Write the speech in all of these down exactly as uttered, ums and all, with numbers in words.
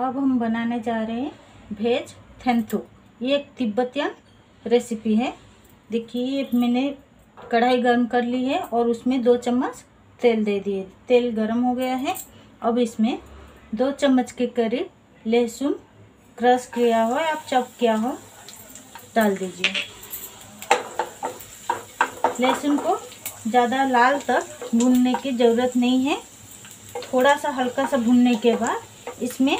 अब हम बनाने जा रहे हैं वेज थेंथू। ये एक तिब्बतियन रेसिपी है। देखिए मैंने कढ़ाई गर्म कर ली है और उसमें दो चम्मच तेल दे दिए। तेल गर्म हो गया है। अब इसमें दो चम्मच के करीब लहसुन क्रश किया हो या चॉप किया हो डाल दीजिए। लहसुन को ज़्यादा लाल तक भूनने की ज़रूरत नहीं है। थोड़ा सा हल्का सा भूनने के बाद इसमें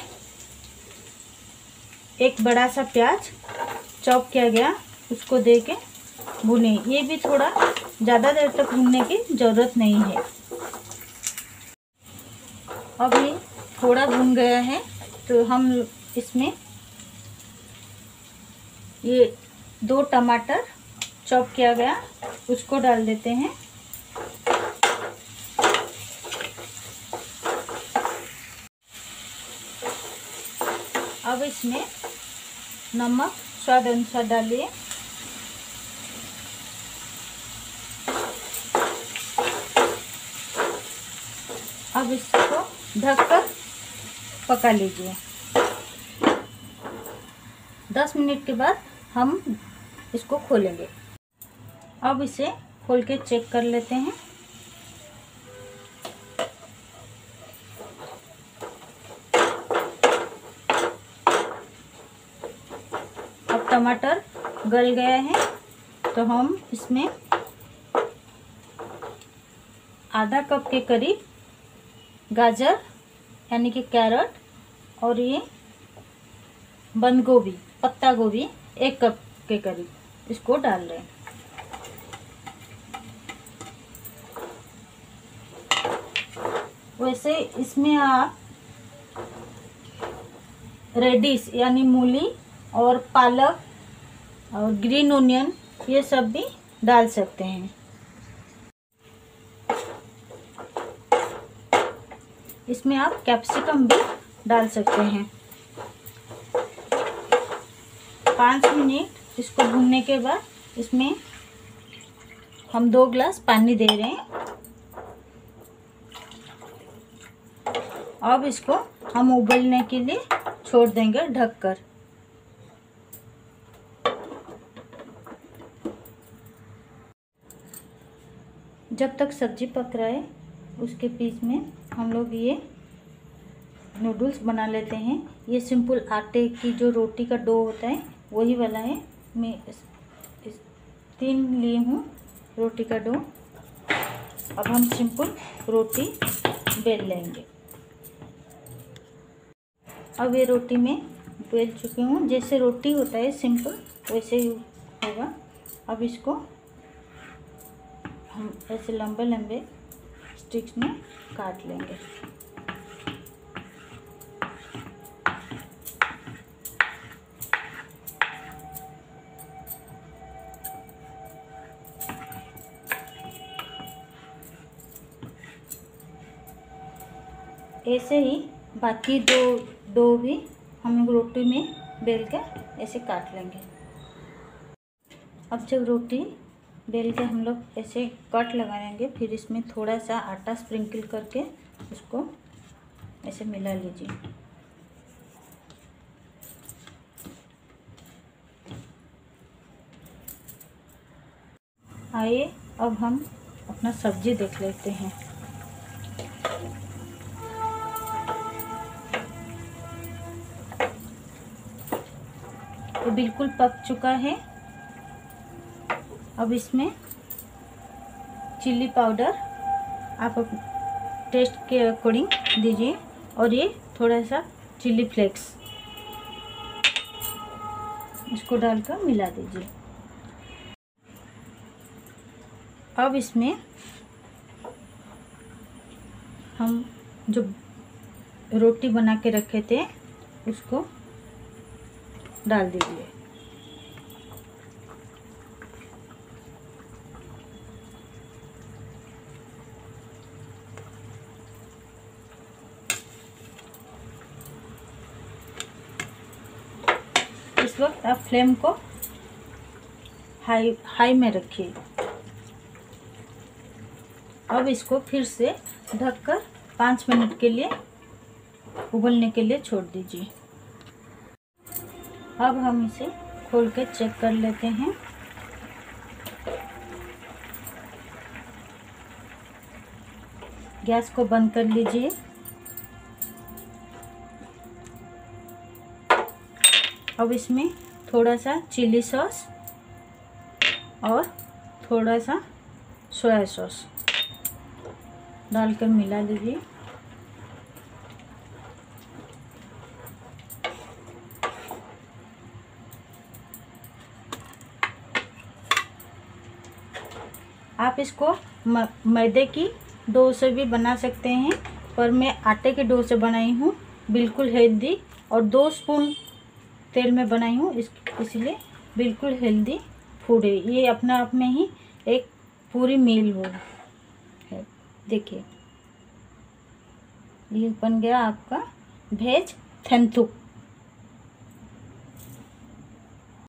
एक बड़ा सा प्याज चॉप किया गया उसको दे के भुने। ये भी थोड़ा ज़्यादा देर तक भूनने की ज़रूरत नहीं है। अब ये थोड़ा भून गया है तो हम इसमें ये दो टमाटर चॉप किया गया उसको डाल देते हैं। अब इसमें नमक स्वाद अनुसार डालिए। अब इसको ढककर पका लीजिए। दस मिनट के बाद हम इसको खोलेंगे। अब इसे खोल के चेक कर लेते हैं। अब टमाटर गल गया है तो हम इसमें आधा कप के करीब गाजर यानी कि कैरेट और ये बंद गोभी पत्ता गोभी एक कप के करीब इसको डाल रहे हैं। वैसे इसमें आप रेडिश यानी मूली और पालक और ग्रीन ओनियन ये सब भी डाल सकते हैं। इसमें आप कैप्सिकम भी डाल सकते हैं। पाँच मिनट इसको भूनने के बाद इसमें हम दो ग्लास पानी दे रहे हैं। अब इसको हम उबलने के लिए छोड़ देंगे ढककर। जब तक सब्जी पक रहा है उसके बीच में हम लोग ये नूडल्स बना लेते हैं। ये सिंपल आटे की जो रोटी का डो होता है वही वाला है। मैं इस, इस तीन लिए हूँ रोटी का डो। अब हम सिंपल रोटी बेल लेंगे। अब ये रोटी में बेल चुकी हूँ। जैसे रोटी होता है सिंपल वैसे ही होगा। अब इसको हम ऐसे लंबे लंबे स्टिक्स में काट लेंगे। ऐसे ही बाकी दो दो भी हम रोटी में बेल के ऐसे काट लेंगे। अब जब रोटी बेल के हम लोग ऐसे कट लगाएंगे फिर इसमें थोड़ा सा आटा स्प्रिंकल करके उसको ऐसे मिला लीजिए। आइए अब हम अपना सब्जी देख लेते हैं। ये बिल्कुल पक चुका है। अब इसमें चिल्ली पाउडर आप टेस्ट के अकॉर्डिंग दीजिए और ये थोड़ा सा चिल्ली फ्लेक्स इसको डालकर मिला दीजिए। अब इसमें हम जो रोटी बना के रखे थे उसको डाल दीजिए। इस वक्त आप फ्लेम को हाई हाई में रखिए। अब इसको फिर से ढककर पाँच मिनट के लिए उबलने के लिए छोड़ दीजिए। अब हम इसे खोल के चेक कर लेते हैं। गैस को बंद कर लीजिए। अब इसमें थोड़ा सा चिली सॉस और थोड़ा सा सोया सॉस डालकर मिला लीजिए। आप इसको मैदे की डो से भी बना सकते हैं, पर मैं आटे के डो से बनाई हूँ, बिल्कुल हेल्दी, और दो स्पून तेल में बनाई हूँ, इस इसलिए बिल्कुल हेल्दी फूड है ये। अपने आप में ही एक पूरी मील हो है। देखिए ये बन गया आपका वेज थेंथुक।